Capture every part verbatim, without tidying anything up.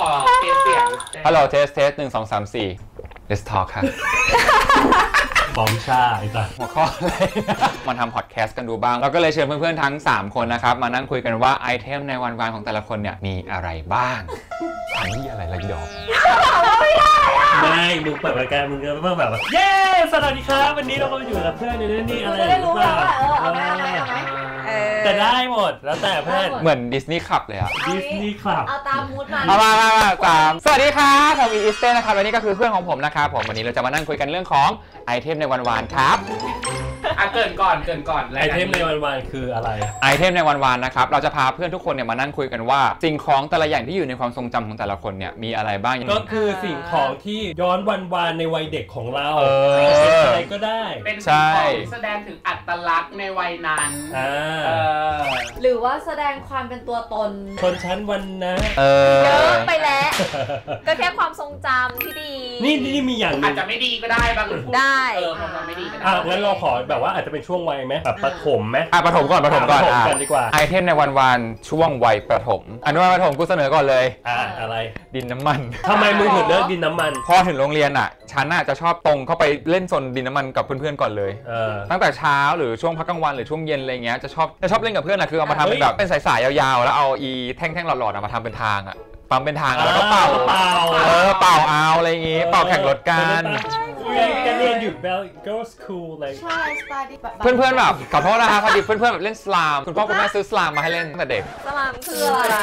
ขอเทสเสียงฮัลโหลเทสเทสหนึ่งสองสามสี่ let's talk ค่ะบอมชาไอ้สัสหัวข้ออะไรมาทำพอดแคสต์กันดูบ้างเราก็เลยเชิญเพื่อนๆทั้งสามคนนะครับมานั่งคุยกันว่าไอเทมในวันๆของแต่ละคนเนี่ยมีอะไรบ้างทำที่อะไรละยอมไม่มึงเปิดรายการมึงก็ต้องแบบเย้สวัสดีครับวันนี้เราก็มาอยู่กับเพื่อนในนี่อะไรจะได้รู้ว่าเออเอาไหมเอาไหมเอาไหมแต่ได้หมดแล้วแต่เพื่อนเหมือนดิสนีย์คลับเลยอะดิสนีย์คลับเอาตามมูดมาเอามามามาสามสวัสดีครับผมอีสเต้นะครับและนี่ก็คือเพื่อนของผมนะครับผมวันนี้เราจะมานั่งคุยกันเรื่องของไอเทมในวันๆครับอ่ะเกินก่อนเกินก่อนไอเทมในวันๆคืออะไรไอเทมในวันๆนะครับเราจะพาเพื่อนทุกคนเนี่ยมานั่งคุยกันว่าสิ่งของแต่ละอย่างที่อยู่ในความทรงจำของแต่ละคนเนี่ยมีอะไรบ้างก็คือสิ่งของที่ย้อนวันๆในวัยเด็กของเราอะไรก็ได้เป็นสิ่งของที่แสดงถึงอัตลักษณ์ในวัยนั้นหรือว่าแสดงความเป็นตัวตนชนชั้นวันนะเยอะไปแล้วก็แค่ความทรงจำที่ดีนี่นี่มีอย่างอาจจะไม่ดีก็ได้บางคนได้เออความไม่ดีก็ได้อ่ะงั้นเราขอแบบว่าอาจจะเป็นช่วงวัยไหมแบบประถมไหมอ่ะประถมก่อนประถมก่อนอ่ะดีกว่าไอเทมในวันๆช่วงวัยประถมอนุบาลประถมกูเสนอก่อนเลยอ่ะอะไรดินน้ำมันทำไมมึงถึงเลือกดินน้ำมันพอถึงโรงเรียนอ่ะฉันน่ะจะชอบตรงเข้าไปเล่นโซนดินน้ำมันกับเพื่อนๆก่อนเลยตั้งแต่เช้าหรือช่วงพักกลางวันหรือช่วงเย็นอะไรเงี้ยจะชอบจะชอบเล่นกับเพื่อนอ่ะคือเอามาทำเป็นแบบเป็นสายๆยาวๆแล้วเอาอีแท่งๆหลอดๆมาทำเป็นทางอ่ะปั๊มเป็นทางแล้วก็เป่าเออเป่าเอาอะไรอย่างงี้เป่าแข่งรถกันการเรียนอยู่ Girls School อะไรใช่สไตล์เพื่อนๆแบบขอโทษนะคะพอดีเพื่อนๆแบบเล่นสลามคุณพ่อคุณแม่ซื้อสลามมาให้เล่นตั้งแต่เด็กสลามคืออะไร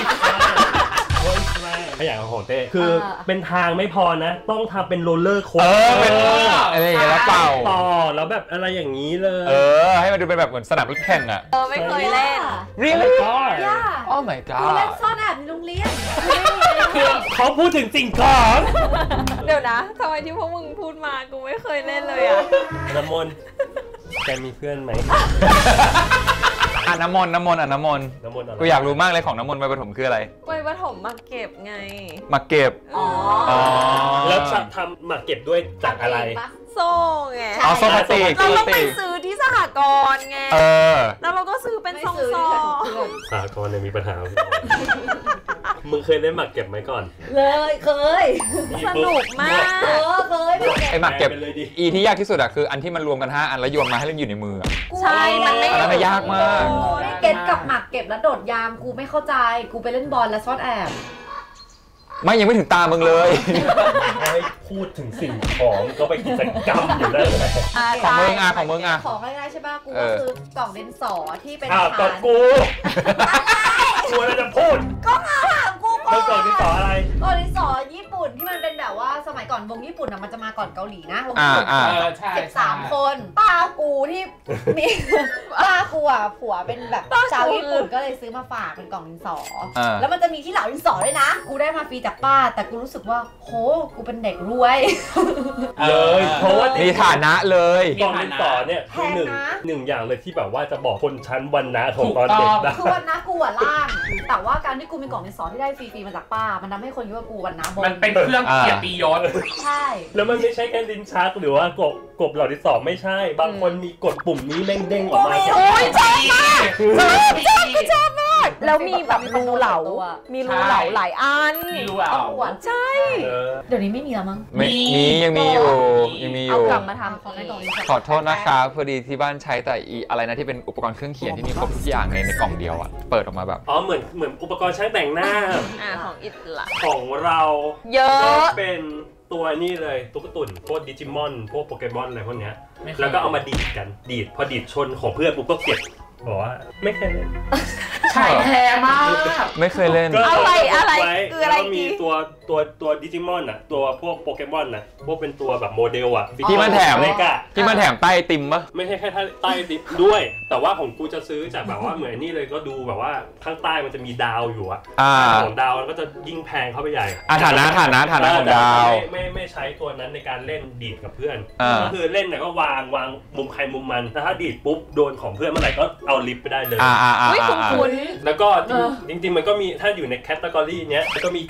ไม่อยากของเต้คือเป็นทางไม่พอนะต้องทำเป็นโรลเลอร์โค้สเตอร์อะไรอย่างเงี้ยแล้วเป่าต่อแล้วแบบอะไรอย่างนี้เลยเออให้มันดูเป็นแบบเหมือนสนามรถแข่งอ่ะเออไม่เคยเล่น Really ย่า Oh my god กูเล่นซ่อนแอบในโรงเรียนเขาพูดถึงสิ่งของเดี๋ยวนะทำไมที่พวกมึงพูดมากูไม่เคยเล่นเลยอ่ะน้ำมนต์แกมีเพื่อนไหมอ่ะน้ำมนต์น้ำมนต์อ่ะน้ำมนต์กูอยากรู้มากเลยของน้ำมนต์วัยประถมคืออะไรวัยประถมมาเก็บไงมาเก็บอ๋อแล้วทำมาเก็บด้วยจากอะไรโซ่ไงอ๋อโซ่พลาสติกเราต้องไปซื้อที่สหกรณ์ไงเออแล้วเราก็ซื้อเป็นซองๆสหกรณ์เนี่ยมีปัญหามึงเคยเล่นหมากเก็บไหมก่อนเลยเคยสนุกมากเออเคยไอหมากเก็บอีที่ยากที่สุดอะคืออันที่มันรวมกันห้าอันแล้วโยนมาให้เล่นอยู่ในมือใช่มันไม่อันนั้นยากมากกูไม่เก็ตกับหมากเก็บแล้วโดดยามกูไม่เข้าใจกูไปเล่นบอลและซ่อนแอบไม่ยังไม่ถึงตามึงเลยให้พูดถึงสิ่งของก็ไปกิจกรรมอยู่ได้เลยของมึงอ่ะของมึงอ่ะของง่ายๆใช่ป่ะกูก็คือกล่องดินสอที่เป็นอ้าวกล่องกูกูอะไรจะพูดก็มาถามกูก่อนกล่องดินสออะไรกล่องดินสอญี่ปุ่นที่มันเป็นแบบว่าสมัยก่อนวงญี่ปุ่นอะมันจะมาก่อนเกาหลีนะวงญี่ปุ่นสิบสามคนป้ากูที่มีป้ากูอ่ะผัวเป็นแบบชาวญี่ปุ่นก็เลยซื้อมาฝากเป็นกล่องดินสอแล้วมันจะมีที่เหลาดินสอด้วยนะกูได้มาฟรีจากป้าแต่กูรู้สึกว่าโหกูเป็นเด็กรวยเลยเพราะว่ามีฐานะเลยกล่องดินสอเนี่ยคือหนึ่งหนึ่งอย่างเลยที่แบบว่าจะบอกคนชั้นวรรณะของตอนเด็กได้คือวรรณะกูอ่ะล่างแต่ว่าการที่กูมีกล่องดินสอที่ได้ฟรีๆมาจากป้ามันทำให้คนคิดว่ากูวรรณะบนมันเป็นเครื่องเกียรติยศใช่แล้วมันไม่ใช่แค่ลิ้นชักหรือว่ากบกบเหล่าดินสอไม่ใช่บางคนมีกดปุ่มนี้เด้งๆออกมาโอ้ยชอบมากชอบชอบชอบมากแล้วมีแบบรูเหลามีรูเหลาหลายอันมีรูเหลาใช่เดี๋ยวนี้ไม่มีแล้วมั้งมียังมีอยู่ยังมีอยู่เอากลับมาทำของในกล่องขอโทษนะคะพอดีที่บ้านใช้แต่อีอะไรนะที่เป็นอุปกรณ์เครื่องเขียนที่มีครบทุกอย่างในในกล่องเดียวอ่ะเปิดออกมาแบบอ๋อเหมือนเหมือนอุปกรณ์ช่างแต่งหน้าอ่าของอิตละของเราเยอะเป็นตัวนี่เลยตุ๊กตุ่นพวกดิจิมอนพวกโปเกมอนอะไรพวกเนี้ยแล้วก็เอามาดีดกันดีดพอดีดชนของเพื่อนปุ๊บก็เก็บบอกว่าไม่เคยเล่นใช่แท้มากไม่เคยเล่นอะไรอะไรคืออะไรมีตัวตัวตัวดิจิมอนอ่ะตัวพวกโปเกมอนอ่ะพวกเป็นตัวแบบโมเดลอ่ะที่มันแถมที่มันแถมใต้ติมปะไม่ใช่แค่ใต้ติมด้วยแต่ว่าของกูจะซื้อจากแบบว่าเหมือนนี่เลยก็ดูแบบว่าข้างใต้มันจะมีดาวอยู่อ่ะของดาวมันก็จะยิ่งแพงเข้าไปใหญ่ฐานะฐานะฐานะของดาวไม่ไม่ใช้ตัวนั้นในการเล่นดีดกับเพื่อนก็คือเล่นเนี่ยก็วางวางมุมใครมุมมันแต่ถ้าดีดปุ๊บโดนของเพื่อนเมื่อไหร่ก็เอาลิฟต์ไปได้เลยอ่าอ่าอ่าคุ้นแล้วก็จริงๆมันก็มีถ้าอยู่ในแคตตากรีเนี้ยก็มีการ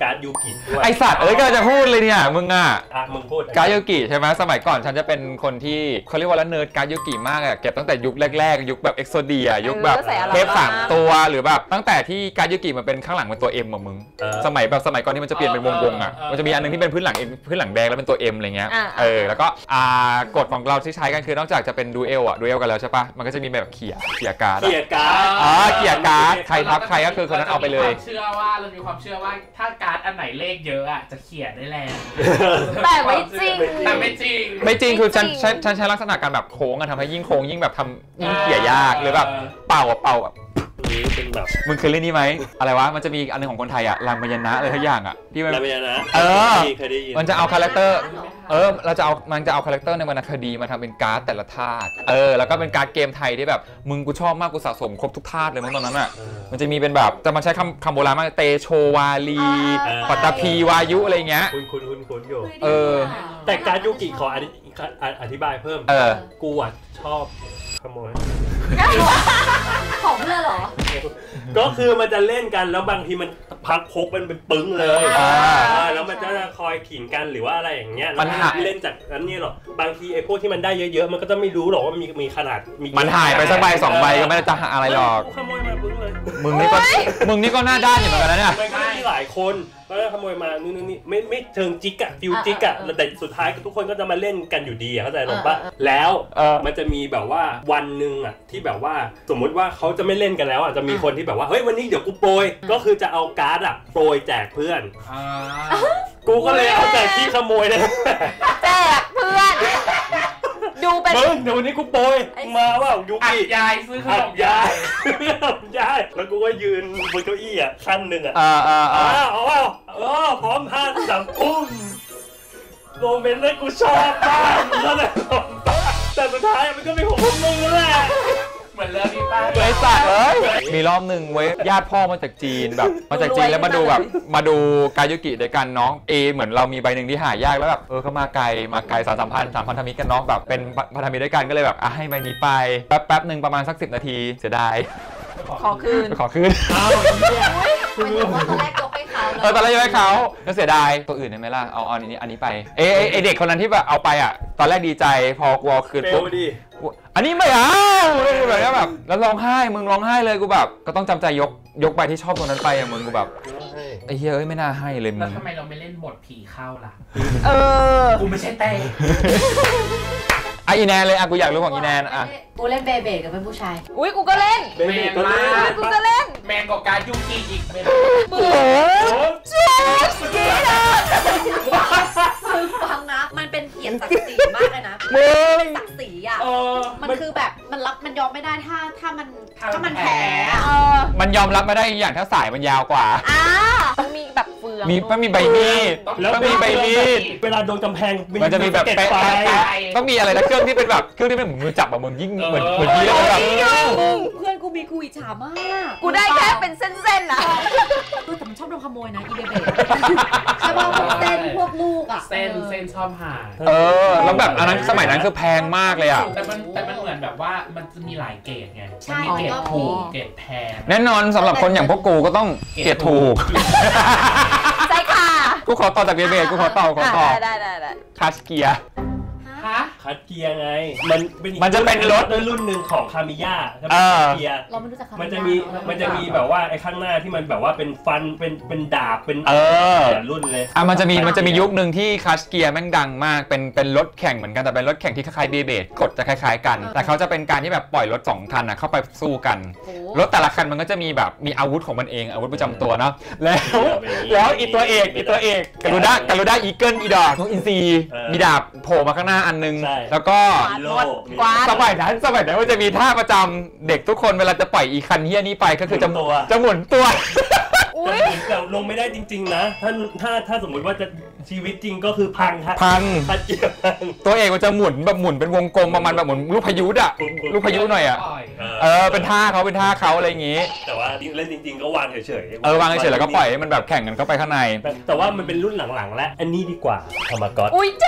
การ์ดยูกิด้วยไอสัตว์เอ้ยก็จะพูดเลยเนี่ยมึงอ่ะอ่ะมึงพูดการ์ดยูกิใช่ไหมสมัยก่อนฉันจะเป็นคนที่เขาเรียกว่าละเนิร์ดการ์ดยูกิมากอะเก็บตั้งแต่ยุคแรกๆยุคแบบเอ็กโซเดียยุคแบบเทปสามตัวหรือแบบตั้งแต่ที่การ์ดยูกิมันเป็นข้างหลังเป็นตัวเอ็มอะมึงสมัยแบบสมัยก่อนที่มันจะเปลี่ยนเป็นวงๆอะมันจะมีอันนึงที่เป็นพื้นหลังพื้นหลังแดงแล้วเป็นตัวเอ็มอะไรเงี้ยเออแล้วก็อ่ากฎของเราที่ใช้กันคือนอกจากจะเป็นดูเอลอะดูเอลกันแล้วใช่ปะมันก็จะมีแบบเขี่ยเขี่ยการ์ดเขี่ยการ์ดอ๋อเขี่ยการ์ดใครทับใครก็คือคนนั้นเอาไปเลยเชื่อว่าเรามีความเชื่อว่าถ้าการ์ดอันไหนเลขเยอะอะจะเขี่ยได้แรงแต่ไม่จริงแต่ไม่จริงไม่จริงคือฉันฉันฉันใช้ลักษณะการแบบโค้งอะทำให้ยิ่งโค้งยิ่งแบบทำยิ่งเขี่ยยากหรือแบบเป่าอะเป่าแบบนี้เป็นแบบมึงเคยเล่นนี่ไหมอะไรวะมันจะมีอันนึงของคนไทยอะรามยณะอะไรทุกอย่างอะที่มันรามยณะเออมันจะเอาคาแรคเตอร์เออเราจะเอามันจะเอาคาแรคเตอร์ในวรรณคดีมาทำเป็นการ์ดแต่ละธาตุเออแล้วก็เป็นการ์ดเกมไทยที่แบบมึงกูชอบมากกูสะสมครบทุกธาตุเลยมั้งตอนนั้นอะมันจะมีเป็นแบบจะมาใช้คำคำโบราณมากเตโชวาลีปัตตภีวายุอะไรเงี้ยคุณคุณคุณคุณอยู่เออแต่การ์ดยูกิขออธิบายเพิ่มเออกูอ่ะชอบขโมยของเพื่อนเหรอก็คือมันจะเล่นกันแล้วบางทีมันพักพกมันเป็นปึ้งเลยแล้วมันจะคอยขิงกันหรือว่าอะไรอย่างเงี้ยมันเล่นจากนั้นนี่หรอบางทีไอ้พวกที่มันได้เยอะๆมันก็จะไม่รู้หรอกว่ามีมีขนาดมันหายไปสักใบสองใบก็ไม่ได้จะหาอะไรหรอกขโมยมาปึ้งเลยมึงนี่ก็มึงนี่ก็หน้าด้านอยู่เหมือนกันนะเนี่ยมันก็มีหลายคนก็ขโมยมานู่นนี่ไม่ไม่เชิงจิกอะฟิวจิกอะแต่สุดท้ายทุกคนก็จะมาเล่นกันอยู่ดีเข้าใจหรอปะแล้วมันจะมีแบบว่าวันหนึ่งอะที่แบบว่าสมมุติว่าเขาจะไม่เล่นกันแล้วอะจะมีคนที่แบบว่าเฮ้ยวันนี้เดี๋ยวกูโปรยก็คือจะเอาการ์ดอะโปรยแจกเพื่อนกูก็เลยเอาแต่ที่ขโมยเลยแจกเพื่อนดูเป็นมึงเดี๋ยววันนี้กูโปรยมาว่ายูกิยายซื้อขนมยายยายแล้วกูก็ยืนบนเก้าอี้อ่ะขั้นหนึ่งอ่ะอ่าอ่าอ่าเอาเอาเอาพร้อมห้าสามอุ้มโมเมนต์นั้นกูชอบมากแล้วแหละแต่สุดท้ายมันก็ไม่ของมึงแล้วแหละเหมือนเรื่องนี้ป้าไอ้สัตว์เอ้ยมีรอบหนึ่งเว้ยญาติพ่อมาจากจีนแบบมาจากจีนแล้วมาดูแบบมาดูกายุกิด้วยกันน้องเอเหมือนเรามีใบหนึ่งที่หายากแล้วแบบเออเขามาไกลมาไกลสามสามพันสามพันธมิตรกันน้องแบบเป็นพันธมิตรด้วยกันก็เลยแบบอ่ะให้ใบนี้ไปแป๊บแป๊บหนึ่งประมาณสักสิบนาทีเสียดายขอคืนขอคืนอ้าวตอนแรกยกให้เขาเออตอนแรกยกให้เขาก็เสียดายตัวอื่นได้ไหมล่ะเอาอันนี้อันนี้ไปเอไอเด็กคนนั้นที่แบบเอาไปอ่ะตอนแรกดีใจพอกลัวคืนปุ๊บอันนี้ไม่เอาแบบนี้แบบแล้วร้องไห้มึงร้องไห้เลยกูแบบก็ต้องจำใจยกยกใบที่ชอบตัวนั้นไปอ่ะมึงกูแบบไอ้เฮ้ยไม่น่าให้เลยมึงแล้วทำไมเราไม่เล่นบทผีเข้าล่ะเออกูไม่ใช่เต้อ่ะอีแนนเลยอ่ะกูอยากรู้ของอีแนนอ่ะกูเล่นเบเบกับเป็นผู้ชายอุ้ยกูก็เล่นแมนมากกูก็เล่นแมนกว่าการยูกิอีกเโอ้โหจุ๊บกีนะคือฟังนะมันเป็นเกียรติศักดิ์ศรีมากเลยนะเป็นศักดิ์ศรีอ่ะมันคือแบบมันรับมันยอมไม่ได้ถ้าถ้ามันถ้ามันแพ้มันยอมรับไม่ได้อย่างถ้าสายมันยาวกว่าอ่าต้องมีแบบเฟืองมีต้องมีใบมีดต้องมีใบมีดเวลาโดนกำแพงมันจะมีแบบแปะต้องมีอะไรนะเครื่องที่เป็นแบบเครื่องที่เป็นเหมือนมือจับแบบมึงยิ่งเหมือนเหมือนพี่เลยแบบเพื่อนกูมีกูอิจฉามากกูได้แค่เป็นเส้นๆนะแต่มันชอบโดนขโมยนะอีเบเบใช่ป่ะพวกเส้นพวกลูกอ่ะเส้นเส้นชอบหาเออแล้วแบบอันนั้นสมัยนั้นคือแพงมากเลยอ่ะแต่มันแต่มันเหมือนแบบว่ามันจะมีหลายเกรดไงมันมีเกรดถูกเกรดแพงแน่นอนสำหรับคนอย่างพวกกูก็ต้องเกรดถูกใช่ค่ะกูขอต่อจากเบเบกูขอต่อขอต่อได้ได้ได้คาสเกียฮะคัดเกียร์ไงมันมันจะเป็นรถรุ่นหนึ่งของคามิย่าเออเกียร์เราไม่รู้จักคามิย่ามันจะมีมันจะมีแบบว่าไอ้ข้างหน้าที่มันแบบว่าเป็นฟันเป็นเป็นดาบเป็นเออรุ่นเลยอ่ะมันจะมีมันจะมียุคหนึ่งที่คัสเกียร์แม่งดังมากเป็นเป็นรถแข่งเหมือนกันแต่เป็นรถแข่งที่คล้ายๆเบเบดกฎจะคล้ายๆกันแต่เขาจะเป็นการที่แบบปล่อยรถสองคันนะเข้าไปสู้กันรถแต่ละคันมันก็จะมีแบบมีอาวุธของมันเองอาวุธประจำตัวเนาะแล้วแล้วอีตัวเอกอีตัวเอกกาลูด้ากาลูด้าอีเกิลอีดอกนกอินทรีมีดาบโผล่มาข้างหน้าอันนึงแล้วก็สมัยนั้นสมัยนั้นมันจะมีท่าประจำเด็กทุกคนเวลาจะปล่อยอีคันเฮี้ยนี้ไปก็คือจะจะหมุนตัวแต่ลงไม่ได้จริงๆนะถ้าถ้าถ้าสมมติว่าจะชีวิตจริงก็คือพังครับพังตัวเอกมันจะหมุนแบบหมุนเป็นวงกลมประมาณแบบหมุนลูกพายุอ่ะลูกพายุหน่อยอ่ะเออเป็นท่าเขาเป็นท่าเขาอะไรอย่างงี้แต่ว่าเล่นจริงๆก็วางเฉยๆเออวางเฉยๆแล้วก็ปล่อยให้มันแบบแข่งกันเข้าไปข้างในแต่ว่ามันเป็นรุ่นหลังๆแล้วอันนี้ดีกว่าธรรมก๊อตอุ้ยจ้า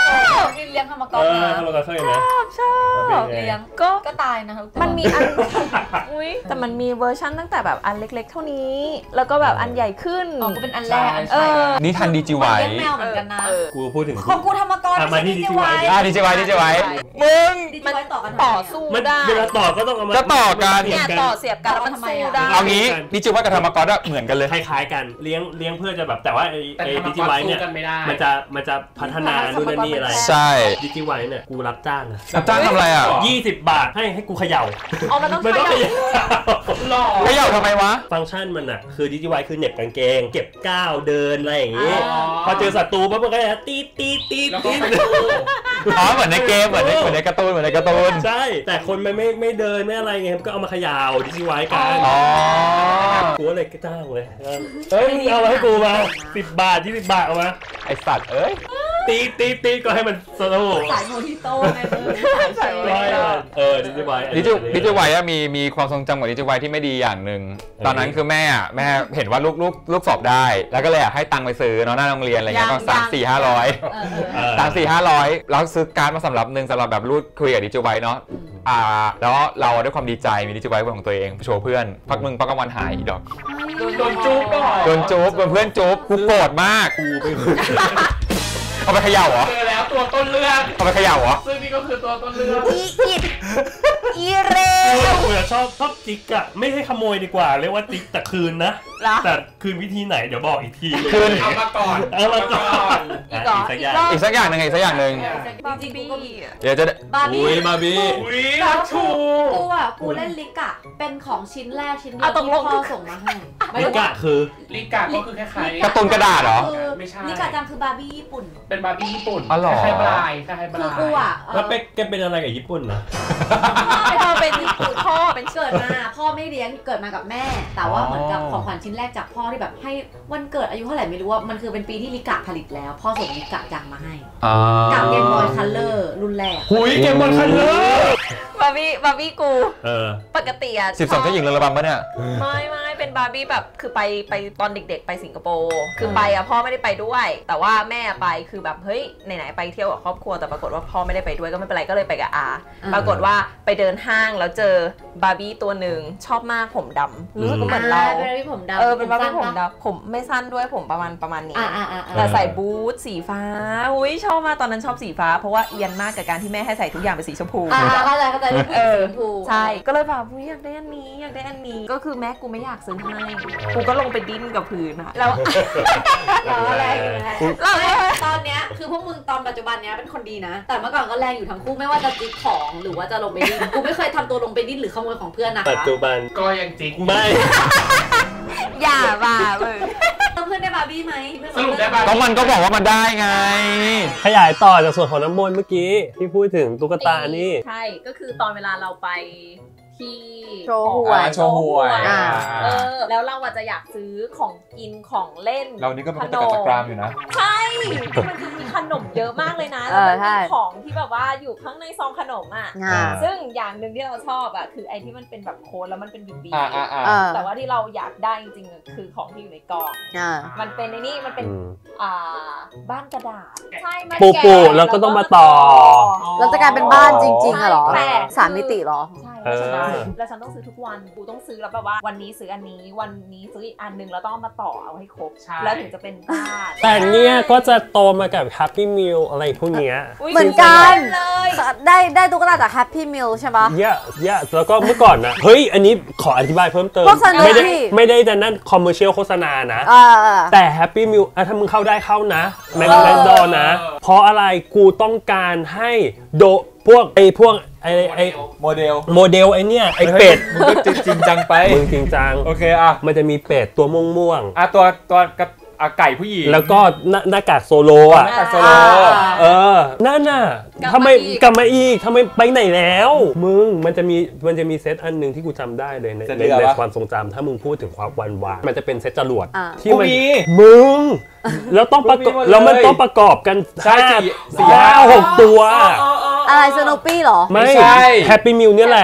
พี่เลี้ยงทำมาก่อเอน อทำมาก่อนเคยไหมชอบชอบเลี้ยงก็ก็ตายนะทุกตัวมันมีอันอุ้ยแต่มันมีเวอร์ชั่นตั้งแต่แบบอันเล็กๆเท่านี้แล้วก็แบบอันใหญ่ขึ้นอ๋อกูเป็นอันแรกเออนี่ทันดีจีไวเลี้ยงแมวเหมือนกันนะกูพูดถึงของกูทำมาก่อนมาที่ดีจีไวอ่าดีจีไวดีจีไวมึงดีจีไวต่อกันต่อสู้มันได้เวลาต่อก็ต้องเอามาจะต่อกันเนี่ยต่อเสียบกันแล้วมันสู้ได้เอางี้ดีจีไวกับธรรมกรเหมือนกันเลยคล้ายๆกันเลี้ยงเลี้ยงเพื่อจะแบบแต่ว่าไอ้แต่ไอ้ทำดิมาจิก่อนไวสู้เนี่ยกันไม่ได้มันจะมันจะพัฒนานู่นนั่นนี่อะไรใช่ดิจิไวเนี่ยกูรับจ้างอะรับจ้างทำอะไรอ่ะยี่สิบบาทให้ให้กูเขย่าอ๋อมันต้องมันต้องเขเขย่าย่าหล่อไม่อยากทำไมวะฟังก์ชันมันอะคือดิจิไวคือเหน็บกางเกง เก็บก้าวเดินอะไรอย่างงี้อ๋อพอเจอศัตรูปั๊บมันก็จะตีดตีดตีดแล้วก็ตีดไปสู้อ๋อเหมือนในเกมเหมือนในเหมือนในการ์ตูนเหมือนในการ์ตูนใช่แต่คนไม่ไม่ไม่เดินไม่อะไรไงก็เอามาเขย่าดิจิไวกันอ๋อกูก็เลยจ้างเลยเฮ้ยมึงเอามาให้กูมาสิบบาทยี่สิบบาทเอามาไอสัตว์เอ้ยตีตีตีก็ให้มันสนุกสายโมฮิโต้ไงมึงสายเชไว้เออดิจิไวดิจิดิจิไวอะมีมีความทรงจำกับดิจิไวที่ไม่ดีอย่างหนึ่งตอนนั้นคือแม่อะแม่เห็นว่าลูกลูกลูกสอบได้ แล้วก็เลยอยากให้ตังค์ไปซื้อเนาะหน้าโรงเรียนอะไรเงี้ยก็สามสี่ห้าร้อย สามสี่ห้าร้อยแล้วซื้อการ์ดมาสำหรับหนึ่งสำหรับแบบรูดคุยกับดิจิไวเนาะอ่าแล้วเราด้วยความดีใจมีดิจิไวเป็นของตัวเองโชว์เพื่อนพักมึงพักกลางวันหายอีดอกโดนจุ๊บก่อนโดนจุ๊บเพื่อนจุ๊บกูโกรธมากกูไปเอาไปเขย่าเหรอเจอแล้วตัวต้นเรื่องเอาไปเขย่าเหรอซึ่งนี่ก็คือตัวต้นเรื่องอีอิดอีเรกูชอบชอบจิ๊กอะไม่ให้ขโมยดีกว่าเรียกว่าจิ๊กแต่คืนนะแต่คืนวิธีไหนเดี๋ยวบอกอีกทีคืนเอามาก่อนเอามาก่อนอีกเหรอสักอย่างอีกสักอย่างหนึ่งอีกสักอย่างหนึ่งจริงๆกูก็มีเดี๋ยวจะบาร์บี้อุ้ยบาร์บี้อุ้ยรักชูกูอ่ะกูเล่นลิกอะเป็นของชิ้นแรกชิ้นเดียวเอาตกที่ลงพ่อส่งมาให้ไม่ลิรู้กะว่าคือลิกาก็คือคล้ายๆการ์ตูนกระดาษเหรอคือไม่ใช่ลิกาจังคือบาร์บี้ญี่ปุ่นเป็นบาร์บี้ญี่ปุ่นอ๋อเหรอคล้ายๆบลายคล้ายๆบคือลายกูอ่ะเอ่อแล้วเป๊กแกเป็นอะไรกับญี่ปุ่นนะไม่พอเป็นพ่อเป็นเกิดมาพ่อไม่เลี้ยงเกิดมากับแม่ แต่ว่าเหมือนกับของขวัญชิ้นแรกจากพ่อที่แบบให้วันเกิดอายุเท่าไหร่ไม่รู้ว่ามันคือเป็นปีที่ลิกะผลิตแล้วพ่อส่งลิกะจังมาให้อ่ากับเกมบอยคัลเลอร์รุ่นแรกหุยเกมบอลคันเลอร์บาร์บี้บาร์บี้กูเออปกติอะสิบสองเจ้าหญิงเรือระบำปะเนี่ยไม่ไม่เป็นบาร์บี้แบบคือไปไปตอนเด็กๆไปสิงคโปร์คือไปอะพ่อไม่ได้ไปด้วย แต่ว่าแม่ไปคือแบบเฮ้ยไหนๆไปเที่ยวกับครอบครัวแต่ปรากฏว่าพ่อไม่ได้ไปด้วยก็ไม่เป็นไรก็เลยไปกับอาปรากฏว่าไปเดินห้างแล้วเจอบาร์บี้ตัวหนึ่งชอบมากผมดำรู้สึกเหมือนเราเป็นบาร์บี้ผมดำเออเป็นบาร์บี้ผมสั้นปะดำผมไม่สั้นด้วยผมประมาณประมาณนี้อ่าอ่าอ่าแต่ใส่บูทสีฟ้าอุ้ยชอบมากตอนนั้นชอบสีฟ้าเพราะว่าเอียนมากกับการที่แม่ให้ใส่ทุกอย่างเป็นสีชมพูอ่าเข้าใจเข้าใจลูกเออสีชมพูใช่ก็เลยแบบอุ๊ยอยากได้อันนี้อยากได้อันนี้ก็คือแม่กูไม่อยากซื้อให้กูก็ลงไปดิ้นกับพื้นอะแล้วล้อแรงอยู่นะเราก็ตอนเนี้ยคือพวกมึงตอนปัจจุบันเนี้ยเป็นคนดีนะ แต่เมื่อก่อนก็แรงอยู่ทั้งคู่ไม่ว่าจะจิกของหรือว่าจะลงไปดิ้นกูไม่เคยทำตัวลงไปดิ้นหรือขโมยของเพื่อนนะคะปัจจุบันก็ยังจริงไม่อย่าบ้าเลยเพื่อนได้บาร์บี้ไหมสรุปได้บาร์ก็บี้มันก็บอกว่ามันได้ไงขยายต่อจากส่วนของน้ำมนต์เมื่อกี้ที่พูดถึงตุ๊กตานี่ใช่ก็คือตอนเวลาเราไปที่โชว์หวยอ่าโชว์หวยอ่าอ่าเออแล้วเราอะจะอยากซื้อของกินของเล่นเรานี่ก็เป็นตะกัดตะกรามอยู่นะใช่มันจะมีขนมเยอะมากเลยนะเอแล้วอมันใช่มีของที่แบบว่าอยู่ข้างในซองขนมอ่ะอ่าซึ่งอย่างหนึ่งที่เราชอบอ่ะคือไอ้ที่มันเป็นแบบโค้ดแล้วมันเป็นบีบีอ่าอ่าอ่าเออแต่ว่าที่เราอยากได้จริงๆอะคือของที่อยู่ในกล่องอ่ามันเป็นในนี่มันเป็นอืมอ่าบ้านกระดาษใช่มันปูปูแกะแล้วก็ต้องมาต่อแล้วจะกลายเป็นบ้านจริงๆอะเหรอใช่แต่สามมิติเหรอใช่เออแล้วฉันต้องซื้อแล้วฉันต้องซื้อทุกวันกูต้องซื้อแล้วแบบว่าวันนี้ซื้ออันนี้วันนี้ซื้ออีกอันนึงแล้วต้องเอามาต่อเอาให้ครบใช่แล้วถึงจะเป็นบ้านแต่เนี่ยก็จะโตมากับ Happy Meal อะไรพวกเนี้ยยเหมือนกันเลยได้ได้ตุ๊กตาจาก Happy Meal ใช่ปะเยอะเยอะแล้วก็เมื่อก่อนนะ เฮ้ย อันนี้ขออธิบายเพิ่มเติมโฆษณาไม่ได้พี่ไม่ได้แต่นั่นคอมเมอร์เชียลโฆษณานะเออเออแต่ Happy Meal อ่ะถ้ามึงเข้าได้เข้านะแมคเออแมคโดนะ เพราะอะไรกูต้องการให้โดพวกไอ้พวกไอ้ไอ้โมเดลโมเดลไอ้เนี่ยไอ้เป็ดมึงก็จริงจังไปมึงจริงจังโอเคอ่ะมันจะมีเป็ดตัวม่วงอ่ะตัวตัวกับอ่ะไก่ผู้หญิงๆแล้วก็หน้าหน้ากากโซโลอ่ะหน้ากากโซโลเออ นั่นน่ะกลับมาทำไมอีกกลับมาอีกทำไมไปไหนแล้ว มึง มันจะมี มันจะมีเซตอันหนึ่งที่กูจำได้เลยในเซตในเรือในปะความทรงจำถ้ามึงพูดถึงความวันวานมันจะเป็นเซตจรวดอ่าที่มันกูมีมึง แล้วต้องประกอบกูมีหมดเลยแล้วมันต้องประกอบกันใช่ห้าสี่สี่ห้าหกตัวอะไรสโนปี้เหรอไม่ไม่ใช่แฮปปี้มิลเนี่ยแหละไม่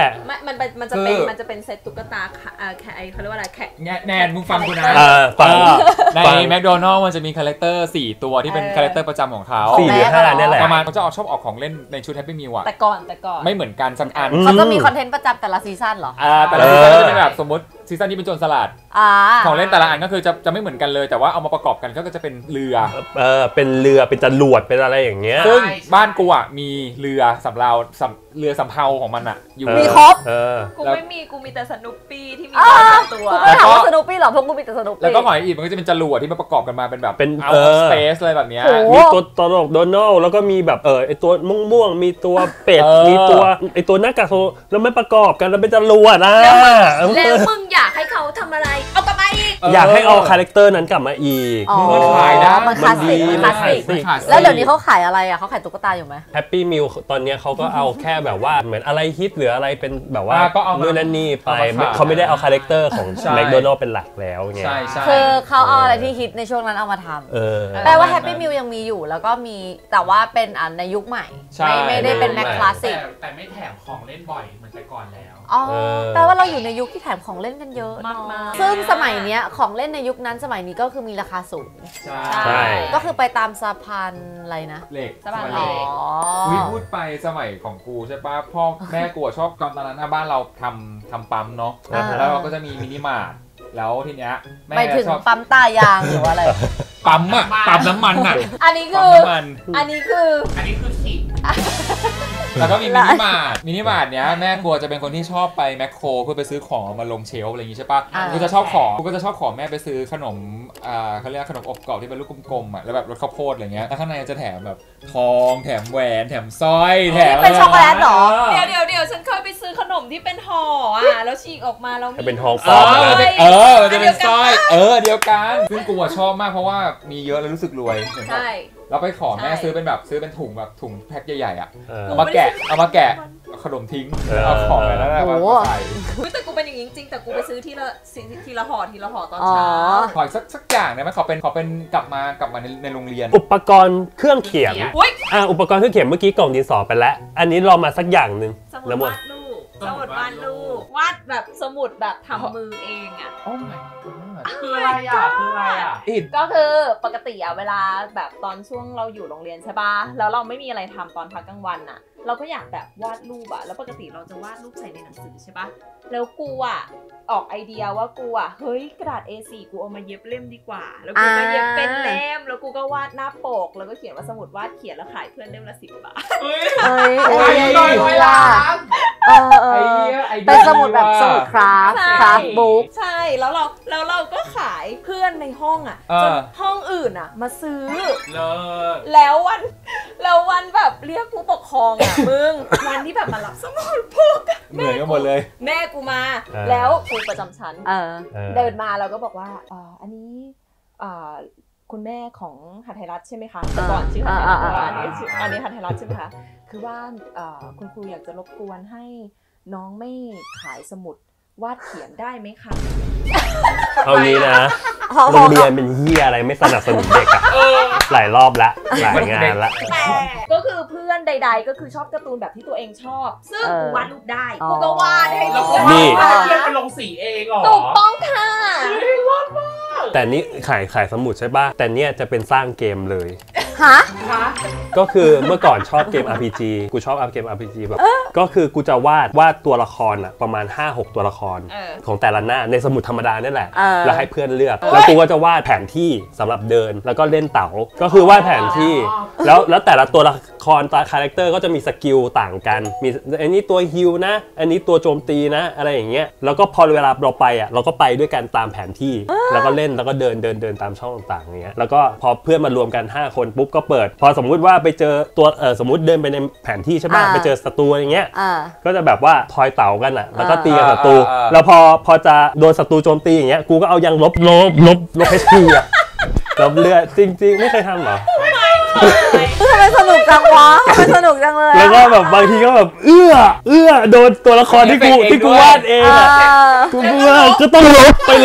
มันเป็นมันจะเป็นมันจะเป็นเซตตุ๊กตาเอ่อแค่เขาเรียกว่าอะไรแค่แนนมึงฟังกูนะฟังในแมคโดนัลด์มันจะมีคาแรคเตอร์สี่ตัวที่เป็นคาแรคเตอร์ประจำของเขาสี่หรือห้าเนี่ยแหละประมาณเขาจะเอาชอบออกของเล่นในชุดแฮปปี้มิวอะแต่ก่อนแต่ก่อนไม่เหมือนกันสักอันเขาจะมีคอนเทนต์ประจำแต่ละซีซั่นเหรออ่าแต่ละซีซั่นจะเป็นแบบสมมติซีซั่นนี้เป็นโจรสลัดของเล่นแต่ละอันก็คือจะจะไม่เหมือนกันเลยแต่ว่าเอามาประกอบกันก็จะเป็นเรือเออเป็นเรือเป็นจรวดเป็นอะไรอย่างเงี้ยซึ่งบ้านกูอ่ะมีเรือสำเภาเรือสำเภาของมันอ่ะอยู่มีครบกูไม่มีกูมีแต่สนุปปี้ที่มีตัวกูไม่ถามว่าสนุปปี้หรอเพราะกูมีแต่สนุปปี้แล้วก็หอยอีกมันก็จะเป็นจรวดที่มาประกอบกันมาเป็นแบบเป็นเอาสเปซอะไรแบบเนี้ยมีตัวตลกโดนัลแล้วก็มีแบบเออไอตัวม่วงๆมีตัวเป็ดมีตัวไอตัวหน้ากากโซแล้วไม่ประกอบกันแล้วเป็นจรวดอ่ะแล้วมึงอยากให้เขาทำอะไรเอากลับมาอีกอยากให้เอาคาแรคเตอร์นั้นกลับมาอีกมันขายได้มันคลาสสิกมันคลาสสิกแล้วเดี๋ยวนี้เขาขายอะไรอ่ะเขาขายตุ๊กตาอยู่ไหมแฮปปี้มิลตอนนี้เขาก็เอาแค่แบบว่าเหมือนอะไรฮิตหรืออะไรเป็นแบบว่านู่นนั่นนี่ไปเขาไม่ได้เอาคาแรคเตอร์ของแมคโดนัลด์เป็นหลักแล้วเงี้ยคือเขาเอาอะไรที่ฮิตในช่วงนั้นเอามาทำแปลว่าแฮปปี้มิลยังมีอยู่แล้วก็มีแต่ว่าเป็นอันในยุคใหม่ไม่ไม่ได้เป็นแมคคลาสสิกแต่ไม่แถมของเล่นบ่อยเหมือนแต่ก่อนแล้วอ๋อแปลว่าเราอยู่ในยุคที่แถมของเล่นกันเยอะมากซึ่งสมัยเนี้ยของเล่นในยุคนั้นสมัยนี้ก็คือมีราคาสูงใช่ก็คือไปตามสะพานอะไรนะเหล็กสะพานเหล็กวิพูดไปสมัยของกูใช่ป่ะพ่อแม่กูชอบตอนนั้นหน้าบ้านเราทำทำปั๊มเนาะแล้วเราก็จะมีมินิมาร์ทแล้วทีเนี้ยแม่ชอบปั๊มตายางหรือว่าอะไรปั๊มอะปั๊มน้ำมันอะอันนี้คืออันนี้คืออันนี้คือขิงแล้วก็มีมินิมาร์ทมินิมาร์ทเนี้ยแม่กลัวจะเป็นคนที่ชอบไปแมคโครเพื่อไปซื้อของมาลงเชลฟ์อะไรอย่างงี้ใช่ป่ะกูจะชอบของกูก็จะชอบของแม่ไปซื้อขนมอ่าเขาเรียกขนมอบกรอบที่เป็นลูกกลมๆอ่ะแล้วแบบรสข้าวโพดอะไรเงี้ยแล้วข้างในจะแถมแบบทองแถมแหวนแถมสร้อยแถมเป็นช็อกโกแลตหรอเดี๋ยวเดี๋ยวเดี๋ยวฉันเคยไปซื้อขนมที่เป็นห่ออ่ะแล้วฉีกออกมาแล้วเป็นทองปลอมเออจะเป็นสร้อยเออเดียวกันซึ่งกูชอบมากเพราะว่ามีเยอะแล้วรู้สึกรวยใช่เราไปขอแม่ซื้อเป็นแบบซื้อเป็นถุงแบบถุงแพ็คใหญ่ๆอ่ะเอามาแกะเอามาแกะขนมทิ้งเอาของอะไรนั่นแหละมาใส่แต่กูเป็นอย่างนี้จริงแต่กูไปซื้อทีละทีละห่อทีละห่อตอนเช้าขอสักสักอย่างได้ไหมขอเป็นขอเป็นกลับมากลับมาในในโรงเรียนอุปกรณ์เครื่องเขียนอ่าอุปกรณ์เครื่องเขียนเมื่อกี้กล่องดินสอไปแล้วอันนี้เรามาสักอย่างหนึ่งสมุดวาดรูปสมุดวาดรูปวาดแบบสมุดแบบทำมือเองอ่ะโอ้ my god คืออะไรอ่ะคืออะไรอ่ะก็คือปกติอ่ะเวลาแบบตอนช่วงเราอยู่โรงเรียนใช่ป่ะแล้วเราไม่มีอะไรทำตอนพักกลางวันอ่ะเราก็อยากแบบวาดรูปอ่ะแล้วปกติเราจะวาดรูปใส่ในหนังสือใช่ป่ะแล้วกูอ่ะออกไอเดียว่ากูอ่ะเฮ้ยกระดาษ เอ โฟร์ กูเอามาเย็บเล่มดีกว่าแล้วกูก็เย็บเป็นเล่มแล้วกูก็วาดหน้าปกแล้วก็เขียนว่าสมุดวาดเขียนแล้วขายเพื่อนเล่มละสิบบาทเฮ้ยเฮ้ยเฮ้ยเวลาเออเออเป็นสมุดแบบสมุดคราฟต์คราฟต์บุ๊กใช่แล้วเราแล้วเราก็ขายเพื่อนในห้องอ่ะจนห้องอื่นอ่ะมาซื้อแล้ววันแล้ววันแบบเรียกผู้ปกครองอ่ะมึงวันที่แบบมารับสมุดพกเหนื่อยกันหมดเลยแม่กูมาแล้วครูประจำชั้นเดินมาเราก็บอกว่าอ่าอันนี้อ่าคุณแม่ของหทัยรัตน์ใช่ไหมคะแต่ก่อนชื่อหทัยรัตน์อันนี้อันนี้หทัยรัตน์ใช่ไหมคะคือว่าคุณครูอยากจะรบกวนให้น้องไม่ขายสมุดวาดเขียนได้ไหมคะเอางี้นะโรงเรียนเป็นเหี้ยอะไรไม่สนับสนุนเด็กอะหลายรอบละหลายงานละก็คือเพื่อนใดๆก็คือชอบการ์ตูนแบบที่ตัวเองชอบซึ่งกูวาดรูปได้กูก็วาดให้แล้วก็วาดเพื่อนไปลงสีเองเหรอถูกต้องค่ะแต่นี่ขายขายสมุดใช่ป่ะแต่เนี่ยจะเป็นสร้างเกมเลยฮะก็คือเมื่อก่อนชอบเกม อาร์ พี จี กูชอบเกม อาร์ พี จี แบบก็คือกูจะวาดวาดตัวละครอ่ะประมาณ ห้าหก ตัวละครของแต่ละหน้าในสมุดธรรมดานี่แหละแล้วให้เพื่อนเลือกแล้วกูก็จะวาดแผนที่สำหรับเดินแล้วก็เล่นเต๋าก็คือวาดแผนที่แล้วแล้วแต่ละตัวละครตัวคาแรคเตอร์ก็จะมีสกิลต่างกันมีอันนี้ตัวฮิลนะอันนี้ตัวโจมตีนะอะไรอย่างเงี้ยแล้วก็พอเวลาเราไปอ่ะเราก็ไปด้วยกันตามแผนที่แล้วก็เล่นแล้วก็เดินเดินเดินตามช่องต่างๆอย่างเงี้ยแล้วก็พอเพื่อนมารวมกันห้าคนปุ๊บก็เปิดพอสมมุติว่าไปเจอตัวเออสมมุติเดินไปในแผนที่ใช่ป่ะไปเจอศัตรูอย่างเงี้ยก็จะแบบว่าทอยเต๋ากันอ่ะแล้วก็ตีกับศัตรูแล้วพอพอจะโดนศัตรูโจมตีอย่างเงี้ยกูก็เอายางลบลบลบลบ เอช พี อ่ะลบเลือดจริงๆไม่เคยทำหรอทำไมสนุกจังวะทำไมสนุกจังเลยแล้วก็แบบบางทีก็แบบเอื้อเอื้อโดนตัวละครที่กูที่กูวาดเองอ่ะกูเอื้อก็ต้องลบไปลบ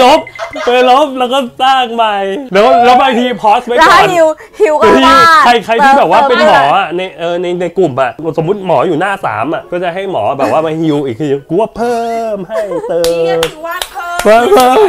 ไปลบแล้วก็สร้างใหม่แล้วแล้วบางทีพอสไว้ก่อนฮิวฮิวก็ว่าใครใครที่แบบว่าเป็นหมอในเออในในกลุ่มอะสมมุติหมออยู่หน้าสามอะก็จะให้หมอแบบว่ามาฮิวอีกทีกูว่าเพิ่มให้เติมเพิ่มเพิ่ม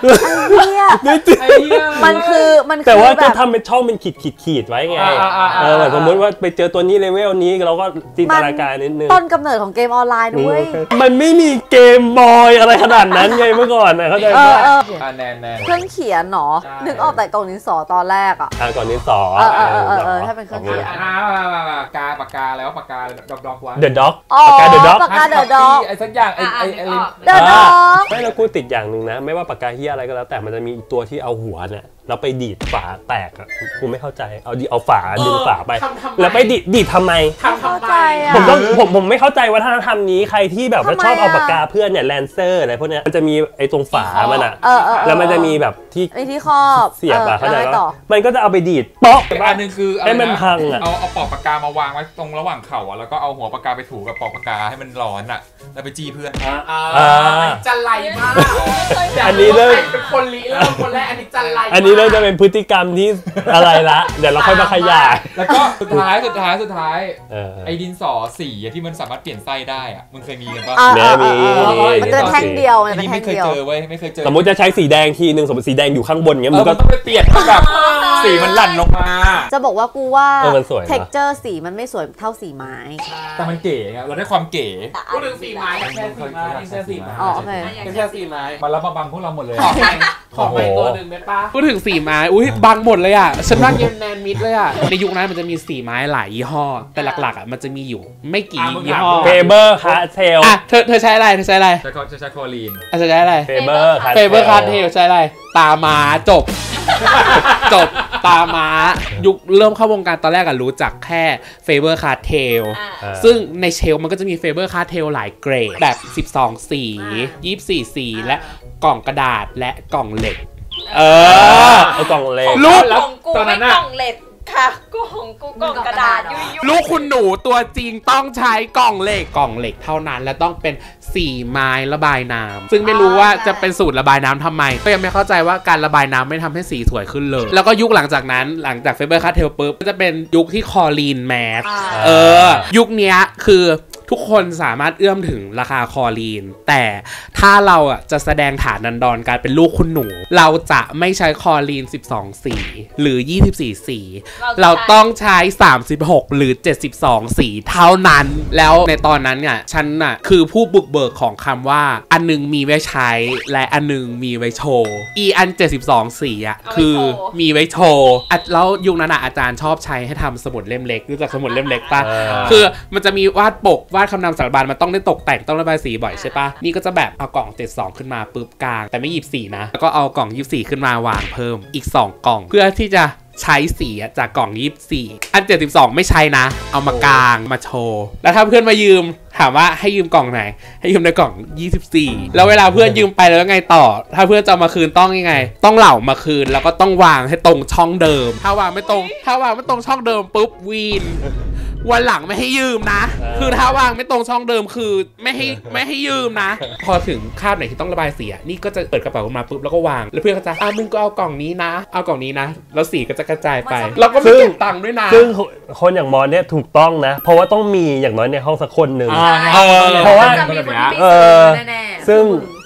มันคือมันแต่ว่าก็ทำเป็นช่องเป็นขีดขีดขีดไว้ไงเออสมมติว่าไปเจอตัวนี้เลเวลนี้เราก็จินตนาการนิดนึงต้นกำเนิดของเกมออนไลน์ด้วยมันไม่มีเกมบอยอะไรขนาดนั้นไงเมื่อก่อนนะเข้าใจป่ะแน่แน่เครื่องเขียนหนอนึกออกแต่กล่องดินสอตอนแรกอ่ะกล่องดินสอเออเออเออเออถ้าเป็นเครื่องเขียนอ่าปากกาปากกาแล้วปากกาด็อกด็อกวะเดอะด็อกปากกาเดอะด็อกปากกาเดอะด็อกไอ้สักอย่างไอ้ไอ้ไอ้เดอะด็อกไม่แล้วกูติดอย่างหนึ่งนะไม่ว่าปากกาเฮียอะไรก็แล้วแต่มันจะมีตัวที่เอาหัวเนี่ยแล้วไปดีดฝาแตกอ่ะกูไม่เข้าใจเอาดีเอาฝาดึงฝาไปแล้วไปดีดดีดทำไมเข้าใจอ่ะผมต้องผมผมไม่เข้าใจวัฒนธรรมนี้ใครที่แบบว่าชอบเอาปากกาเพื่อนเนี่ยแลนเซอร์อะไรพวกเนี้ยมันจะมีไอ้ตรงฝามันอ่ะแล้วมันจะมีแบบที่ไอ้ที่ครอบเสียบอ่ะเข้าใจป่ะมันก็จะเอาไปดีดเปาะอันนึงคือให้มันพังอ่ะเอาเอาปอกปากกามาวางไว้ตรงระหว่างเข่าอ่ะแล้วก็เอาหัวปากกาไปถูกับปอกปากกาให้มันร้อนอ่ะแล้วไปจี้เพื่อนอ่าจันไรมากอันนี้เริ่มเป็นคนลิเริ่มคนแรกอันนี้จันไรอันนี้เริ่มจะเป็นพฤติกรรมที่อะไรละเดี๋ยวเราค่อยมาขยายแล้วก็สุดท้ายสุดท้ายสุดท้ายไอ้ดินสอสีที่มันสามารถเปลี่ยนไส้ได้อ่ะมึงเคยมีกันป่ะแม่มีมันจะแท่งเดียวอันนี้ไม่เคยเจอเว้ยไม่เคยเจอสมมติจะใช้สีแดงทีนึงสมมติสีแดงอยู่ข้างบนเงี้ยมึงก็ต้องไปเปลี่ยนแบบสีมันหลั่นลงมาจะบอกว่ากูว่าเท็กเจอร์สีมันไม่สวยเท่าสีไม้แต่มันเก๋ไงเราได้ความเก๋พูดถึงสีไม้แค่สีไม้แค่สีไม้อ๋อโอเคแค่สีไม้มาแล้วมาบังพวกเราหมดเลยขอไปตัวหนึ่งได้ปะพูดถึงสีไม้อุ้ยบังหมดเลยอ่ะฉันว่าเกมแนนมิดเลยอ่ะในยุคนั้นมันจะมีสีไม้หลายยี่ห้อแต่หลักๆอ่ะมันจะมีอยู่ไม่กี่ยี่ห้อเฟเบอร์คาร์เทลอ่ะเธอเธอใช้อะไรเธอใช้อะไรจะใช้คลอรีนอ่ะเธอใช้อะไรเฟเบอร์เฟเบอร์คาร์เทลใช้อะไรตาม้าจบจบตาม้ายุคเริ่มเข้าวงการตอนแรกอะรู้จักแค่เฟเบอร์คาร์เทลซึ่งในเชลมันก็จะมีเฟเบอร์คาร์เทลหลายเกรดแบบสิบสองสียี่สิบสี่สีและกล่องกระดาษและกล่องเหล็กเออเอากล่องเหล็กรูปของกูไม่กล่องเหล็กค่ะกูของกูกล่องกระดาษยุ่ยลูกคุณหนูตัวจริงต้องใช้กล่องเหล็กกล่องเหล็กเท่านั้นและต้องเป็นสีไม้ระบายน้ำซึ่งไม่รู้ว่าจะเป็นสูตรระบายน้ำทำไมก็ยังไม่เข้าใจว่าการระบายน้ำไม่ทำให้สีสวยขึ้นเลยแล้วก็ยุคหลังจากนั้นหลังจากเฟเบอร์คาร์เทลปุ๊บก็จะเป็นยุคที่คอลีนแมสเออยุคนี้คือทุกคนสามารถเอื้อมถึงราคาคอลีนแต่ถ้าเราอ่ะจะแสดงฐานันดรการเป็นลูกคุณหนูเราจะไม่ใช้คอลีนสิบสองสีหรือยี่สิบสี่สีเราต้องใช้สามสิบหกหรือเจ็ดสิบสองสีเท่านั้นแล้วในตอนนั้นเนี่ยฉันน่ะคือผู้บุกเบิกของคำว่าอันนึงมีไว้ใช้และอันนึงมีไว้โชว์อีอันเจ็ดสิบสองสีอ่ะคือมีไว้โชว์แล้วยุคนั้นอ่ะอาจารย์ชอบใช้ให้ทำสมุดเล่มเล็กรู้จักสมุดเล่มเล็กปะคือมันจะมีวาดปกวาดคำนำสารบัญมันต้องได้ตกแต่งต้องระบายสีบ่อยใช่ปะนี่ก็จะแบบเอากล่องเจ็ดสิบสองขึ้นมาปุ๊บกลางแต่ไม่หยิบสีนะแล้วก็เอากล่องยี่สิบสี่ขึ้นมาวางเพิ่มอีกสองกล่องเพื่อที่จะใช้สีจากกล่องยี่สิบสี่อันเจ็ดสิบสองไม่ใช้นะเอามากลางมาโชว์แล้วถ้าเพื่อนมายืมถามว่าให้ยืมกล่องไหนให้ยืมในกล่องยี่สิบสี่แล้วเวลาเพื่อนยืมไปแล้วไงต่อถ้าเพื่อนจะมาคืนต้องยังไงต้องเหล่ามาคืนแล้วก็ต้องวางให้ตรงช่องเดิมถ้าวางไม่ตรงถ้าวางไม่ตรงช่องเดิมปุ๊บวีนวันหลังไม่ให้ยืมนะคือถ้าวางไม่ตรงช่องเดิมคือไม่ให้ไม่ให้ยืมนะพอถึงคาบไหนที่ต้องระบายสีนี่ก็จะเปิดกระเป๋าขึ้นมาปุ๊บแล้วก็วางแล้วเพื่อนก็จะอ่ะมึงก็เอากล่องนี้นะเอากล่องนี้นะแล้วสีก็จะกระจายไปแล้วก็ไม่เก็บตังค์ด้วยนะซึ่งคนอย่างมอนเนี่ยถูกต้องนะเพราะว่าต้องมีอย่างน้อยในห้องสักคนหนึ่งเพราะว่าเออซึ่ง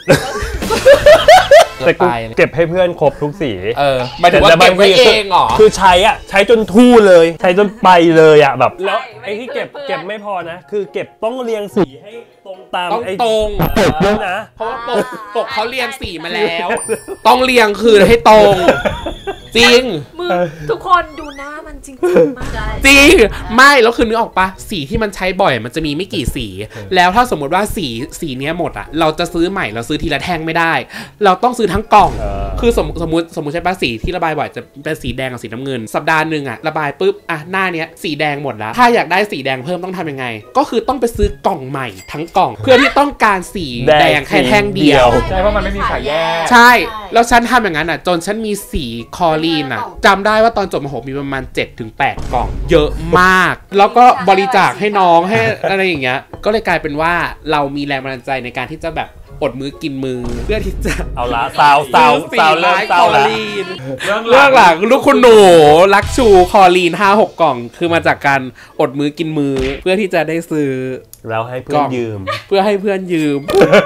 แต่กูเก็บให้เพื่อนครบทุกสีเออหมายถึงว่าเก็บไว้เองเหรอคือใช้อ่ะใช้จนทู่เลยใช้จนไปเลยอ่ะแบบแล้วไอ้ที่เก็บเก็บไม่พอนะคือเก็บต้องเรียงสีให้ตรงตามต้องตรงปกด้วยนะเพราะว่าปกปกเขาเรียงสีมาแล้วต้องเรียงคือให้ตรงจริงมือทุกคนดูหน้ามันจริงๆมากจริงไม่แล้วคือนึกออกปะสีที่มันใช้บ่อยมันจะมีไม่กี่สีแล้วถ้าสมมติว่าสีสีเนี้ยหมดอ่ะเราจะซื้อใหม่เราซื้อทีละแท่งไม่ได้เราต้องซื้อทั้งกล่องคือสมสมมติสมมติใช่ปะสีที่ระบายบ่อยจะเป็นสีแดงกับสีน้ำเงินสัปดาห์หนึ่งอ่ะระบายปุ๊บอ่ะหน้าเนี้ยสีแดงหมดแล้วถ้าอยากได้สีแดงเพิ่มต้องทำยังไงก็คือต้องไปซื้อกล่องใหม่ทั้งกล่องเพื่อที่ต้องการสีแดงแค่แท่งเดียวใช่เพราะมันไม่มีขายแยกใช่แล้วฉันทำอย่างนั้นอ่ะจนฉันมีสีคอลีนอ่ะจำได้ว่าตอนจบมหกมีประมาณ เจ็ดถึงแปด กล่องเยอะมากแล้วก็บริจาคให้น้องให้อะไรอย่างเงี้ยก็เลยกลายเป็นว่าเรามีแรงบันดาลใจในการที่จะแบบอดมื้อกินมือเพื่อที่จะเอาละสาวสาวสาวเริ่มสาวแล้วเรื่องหลังลูกคุณหนูรักชูคอลีนห้าหกกล่องคือมาจากการอดมื้อกินมือเพื่อที่จะได้ซื้อแล้วให้เพื่อนยืมเพื่อให้เพื่อนยืม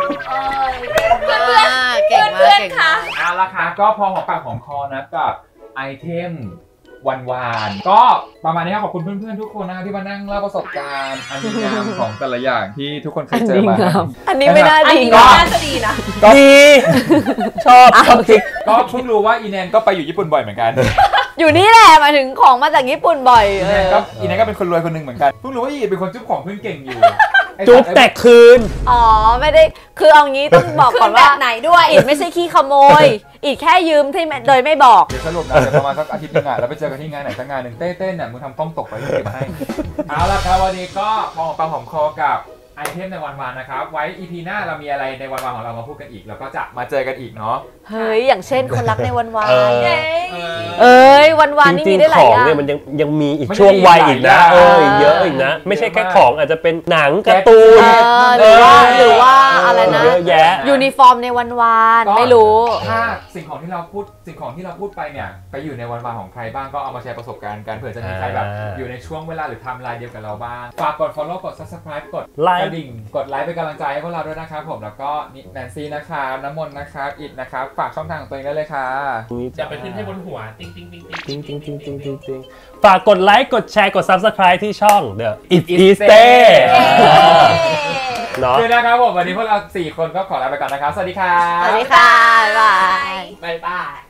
เก่งมากเก่งมากเอาละค่ะก็พอหอมปากหอมคอนะกับไอเทมวันวานก็ประมาณนี้ครับขอบคุณเพื่อนๆทุกคนนะครับที่มานั่งเล่าประสบการณ์อันดีงามของแต่ละอย่างที่ทุกคนเคยเจอมาอันนี้ไม่น่าดีก็น่าจะดีนะดีชอบชอบทิกก็เพิ่งรู้ว่าอีแนนก็ไปอยู่ญี่ปุ่นบ่อยเหมือนกันอยู่นี่แหละหมายถึงของมาจากญี่ปุ่นบ่อยอีแนนก็อีแนนก็เป็นคนรวยคนหนึ่งเหมือนกันเพิ่งรู้ว่าอีเป็นคนจุ๊บของเพื่อนเก่งอยู่จุ๊บแตกคืนอ๋อไม่ได้คือเอางี้ต้องบอกก่อนว่าไหนด้วยอิดไม่ใช่ขี้ขโมยอิดแค่ยืมที่โดยไม่บอกเดี๋ยวสรุปนะเดี๋ยวประมาณสักอาทิตย์นึงอ่ะเราไปเจอกันที่งานไหนสักงานหนึ่งเต้เต้เนี่ยมึงทำต้องตกไปที่เก็บมาให้ เอาละครับวันนี้ก็พอหอมปากหอมคอกับไอเทมในวันวานนะครับไว้ อี พี หน้าเรามีอะไรในวันวานของเรามาพูดกันอีกแล้วก็จะมาเจอกันอีกเนาะเฮ้ยอย่างเช่นคนรักในวันวานเออเอ้ยวันวานจนี่ริมีงได้หๆลาขยองอย่างเนี่ยมันยังยังมีอีกมันช่วงวัยอีกนะยังมีเออหลายอย่างเยอะอีกนะ ไม่ใช่แค่เยอะมากของอาจจะเป็นหนังการ์ตูนเออหรือว่าหรือว่าอะไรนะเยอะแยะยูนิฟอร์มในวันวานไม่รู้ถ้าสิ่งของที่เราพูดสิ่งของที่เราพูดไปเนี่ยไปอยู่ในวันวานของใครบ้างก็เอามาแชร์ประสบการณ์กันเผื่อจะมีใครแบบอ่าอยู่ในช่วงเวลาหรือไทม์ไลน์เดียวกับเราบ้างฝากกด follow กด subscribe กดไลกค์ระดิ่งกดไลค์เป็นกำลังใจให้พวกเราด้วยนะครับผมแล้วก็นี่แนนซี่นะครับน้ำมนต์นะครับอิดนะครับฝากช่องทางของตัวเองได้เลยค่ะอย่าไปขึ้นให้บนหัว ติ๊งติ๊งติ๊งติ๊งจริงจริงจริงจริงจริงฝากกดไลค์กดแชร์กด Subscribe ที่ช่อง The It Is Day เนาะเดี๋ยวนะครับผมวันนี้พวกเราสี่คนก็ขอลาไปก่อนนะครับสวัสดีครับสวัสดีค่ะ บ๊ายบายบายบาย